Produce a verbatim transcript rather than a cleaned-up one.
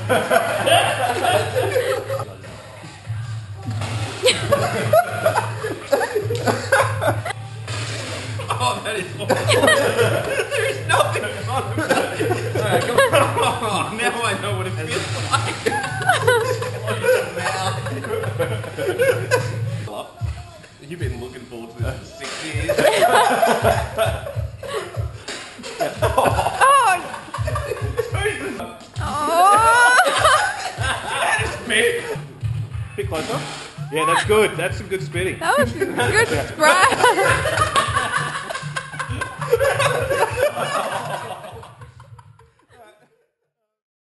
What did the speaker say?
Oh, that is awful. There's nothing fun about it. Alright, come on. Oh, now I know what it feels like. You've been looking forward to this for six years. Oh! That is spit. Bit closer. Yeah, that's good. That's some good spitting. That was good spray.